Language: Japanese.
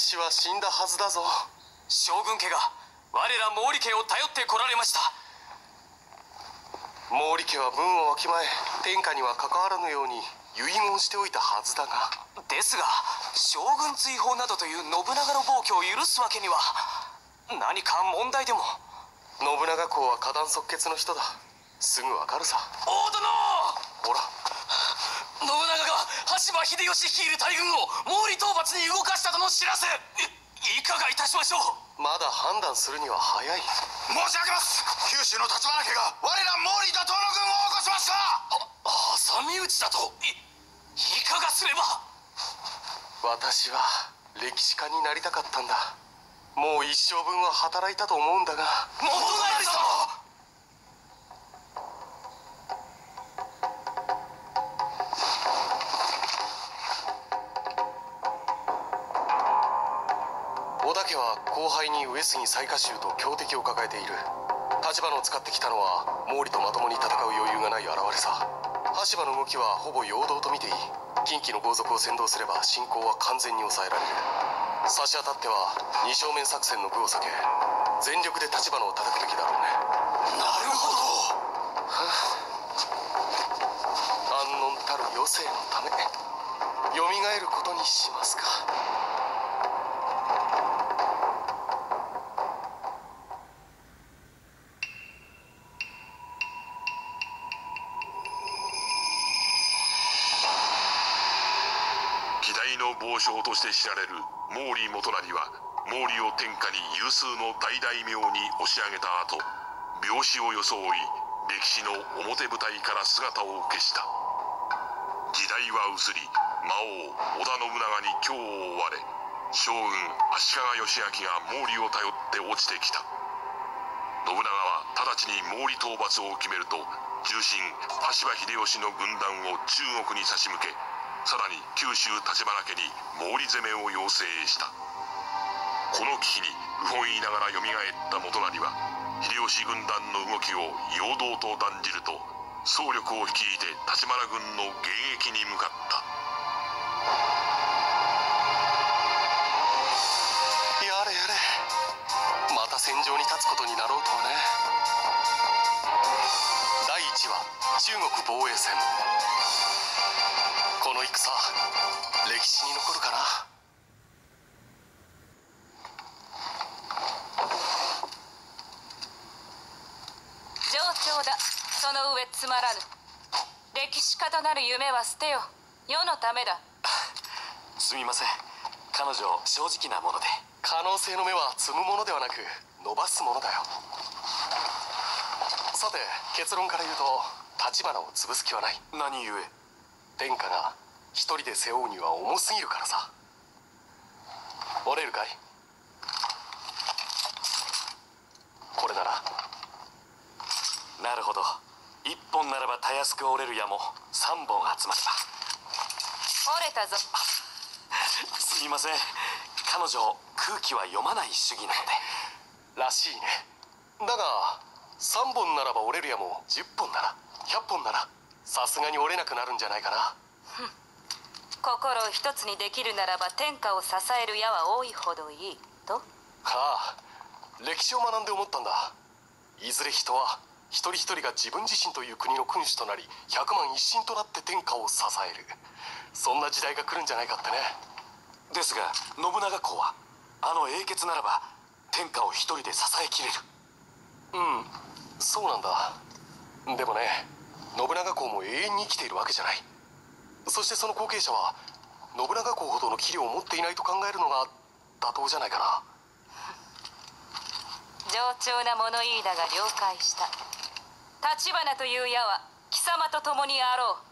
私は死んだはずだぞ。 将軍家が我ら毛利家を頼ってこられました。 毛利家は分をわきまえ天下には関わらぬように遺言しておいたはずだが。 ですが将軍追放などという信長の暴挙を許すわけには。何か問題でも。 信長公は果断即決の人だ。すぐわかるさ。 大殿、 ほら、 信長が羽柴秀吉率いる大軍を毛利討伐に動かしたとの知らせ。いかがいたしましょう。 まだ判断するには早い。 申し上げます。九州の立花家が我ら毛利打倒の軍を起こしました。 挟み撃ちだと。いかがすれば。 私は歴史家になりたかったんだ。もう一生分は働いたと思うんだが。 元成様。 織田家は後輩に上杉雑賀衆と強敵を抱えている。立花を使ってきたのは毛利とまともに戦う余裕がない現れさ。羽柴の動きはほぼ陽動と見ていい。近畿の豪族を先導すれば侵攻は完全に抑えられる。差し当たっては二正面作戦の具を避け全力で立花を叩くべきだろうね。 なるほど。 安穏たる余生のためよみがえることにしますか。 希代の豪商として知られる毛利元就は毛利を天下に有数の大大名に押し上げた後、病死を装い歴史の表舞台から姿を消した。時代は移り魔王織田信長に今日を追われ、将軍足利義昭が毛利を頼って落ちてきた。信長は直ちに毛利討伐を決めると、重臣羽柴秀吉の軍団を中国に差し向け、さらに九州立花家に毛利攻めを要請した。この危機に不本意ながらよみがえった元就は秀吉軍団の動きを陽動と断じると、総力を率いて立花軍の迎撃に向かった。 やれやれ、また戦場に立つことになろうとはね。第1話中国防衛戦。この戦歴史に残るかな。 上調だ。その上つまらぬ。歴史家となる夢は捨てよ。世のためだ。 すみません、彼女正直なもので。 可能性の目は積むものではなく伸ばすものだよ。さて結論から言うと立花を潰す気はない。 何故。 天下が一人で背負うには重すぎるからさ。折れるかい。これなら。 なるほど。1本ならばたやすく折れる矢も3本集まった。 折れたぞ。 すみません、彼女空気は読まない主義なので。 らしいね。だが3本ならば折れる矢も10本なら100本ならさすがに折れなくなるんじゃないかな。 心を一つにできるならば天下を支える矢は多いほどいいと。 はあ、歴史を学んで思ったんだ。いずれ人は一人一人が自分自身という国の君主となり百万一心となって天下を支える、そんな時代が来るんじゃないかってね。 ですが信長公はあの英傑ならば天下を一人で支えきれる。 うん、そうなんだ。でもね、信長公も永遠に生きているわけじゃない。そしてその後継者は信長公ほどの器量を持っていないと考えるのが妥当じゃないかな。 上調な物言いだが了解した。立花という矢は貴様と共にあろう。